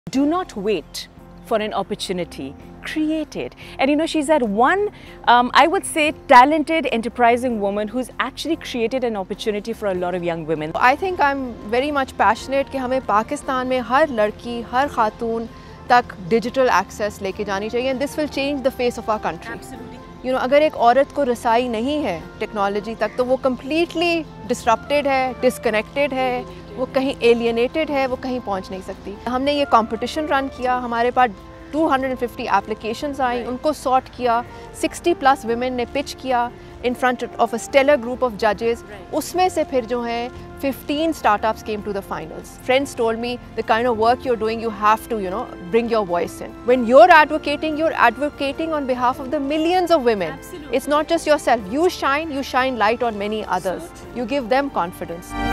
Do not wait for an opportunity. Create it. And you know, she's that one, I would say, talented, enterprising woman who's actually created an opportunity for a lot of young women. I think I'm very much passionate कि हमें पाकिस्तान में हर लड़की, हर खातून तक digital access लेके जानी चाहिए, and this will change the face of our country. Absolutely. You know, अगर एक औरत को रसाई नहीं है टेक्नोलॉजी तक तो वो completely disrupted है, disconnected है, वो कहीं alienated है, वो कहीं पहुंच नहीं सकती. हमने ये competition run किया, हमारे पास 250 applications आई, उनको sort किया, 60+ women ने pitch किया in front of a stellar group of judges. उसमें से फिर जो है 15 startups came to the finals. Friends told me the kind of work you're doing, you have to, bring your voice in. When you're advocating on behalf of the millions of women. Absolutely. It's not just yourself. You shine light on many others. You give them confidence.